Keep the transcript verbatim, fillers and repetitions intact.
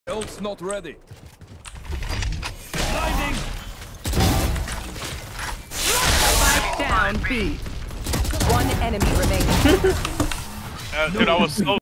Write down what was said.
Ult's not ready. Blinding. Spike down B. One enemy remaining. Uh, dude, I was so